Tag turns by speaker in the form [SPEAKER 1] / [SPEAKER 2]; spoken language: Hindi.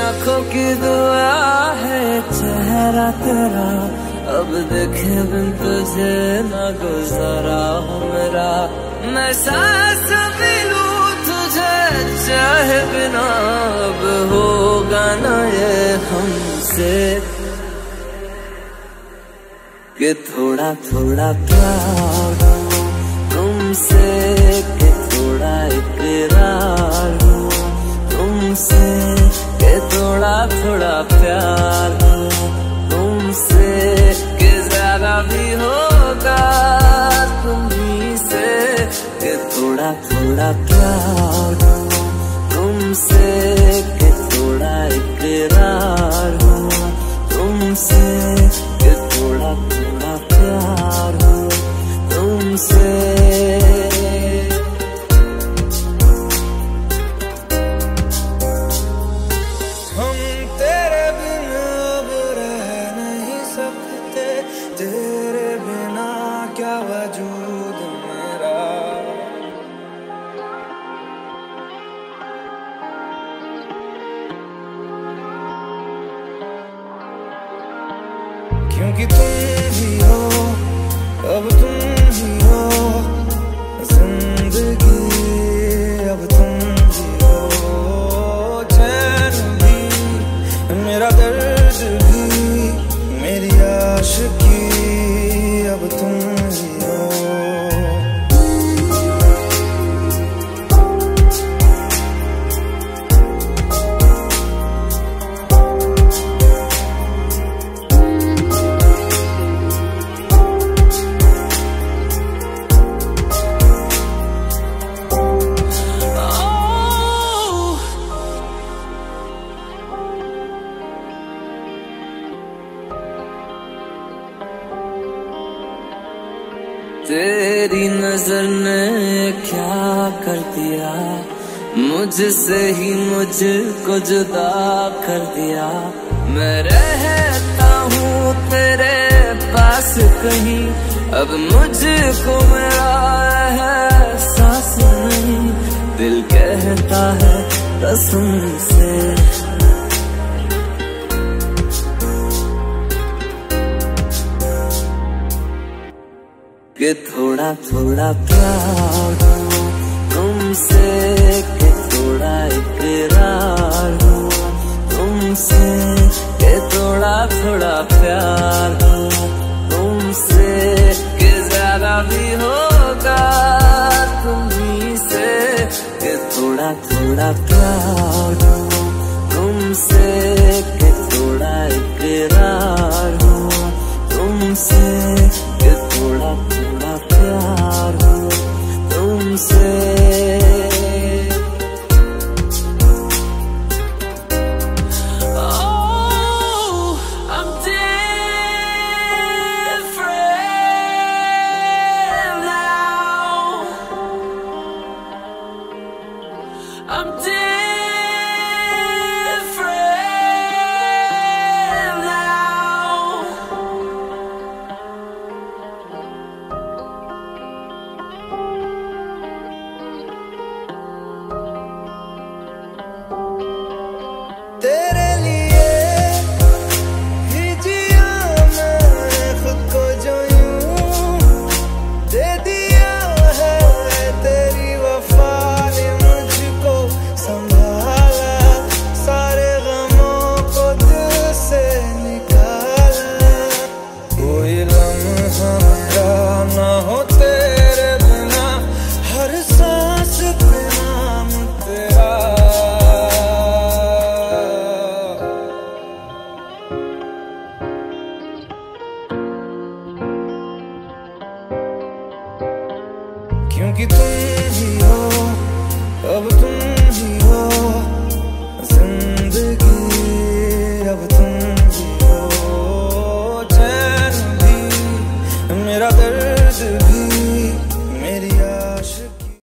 [SPEAKER 1] आंखों की दुआ है चेहरा तेरा, अब देखे बिन तुझे न गुजारा हो मेरा। मैं सांस भी लूं तुझे चाहे बिना, अब होगा ना ये हमसे कि थोड़ा थोड़ा प्यार हो तुमसे, कि थोड़ा इकरार हो तुमसे, कि थोड़ा थोड़ा प्यार हो तुमसे, कि ज्यादा भी होगा तुम्ही से, कि थोड़ा थोड़ा प्यार हो तुमसे, कि थोड़ा इकरार हो तुमसे, कि थोड़ा थोड़ा प्यार हो तुमसे।
[SPEAKER 2] तेरे बिना क्या वजूद मेरा, क्योंकि तुम ही हो, अब तुम ही हो जिंदगी, अब तुम ही हो चैन भी, मेरा दर्द भी, मेरी आशिकी, अब तुम ही हो।
[SPEAKER 1] तेरी नजर ने क्या कर दिया, मुझसे ही मुझको जुदा कर दिया। मैं रहता हूँ तेरे पास कहीं, अब मुझको मेरा एहसास नहीं। दिल कहता है कसम से कि थोड़ा थोड़ा प्यार हो तुमसे, कि थोड़ा इकरार हो तुमसे, कि थोड़ा थोड़ा प्यार हो तुमसे, कि ज्यादा भी होगा तुम्ही से, कि थोड़ा थोड़ा प्यार हो तुमसे, कि थोड़ा इकरार हो तुमसे, कि थोड़ा थोड़ा प्यार हो तुमसे।
[SPEAKER 2] तेरे लिए ही जिया मैंने खुद को जो यूं दे दिया है, तेरी वफा ने मुझको संभाला, सारे गमों को दिल से निकाला। कोई लम्हा मेरा ना हो तेरे बिना, हर सांस पे नाम तेरा। क्योंकि तुम ही हो, अब तुम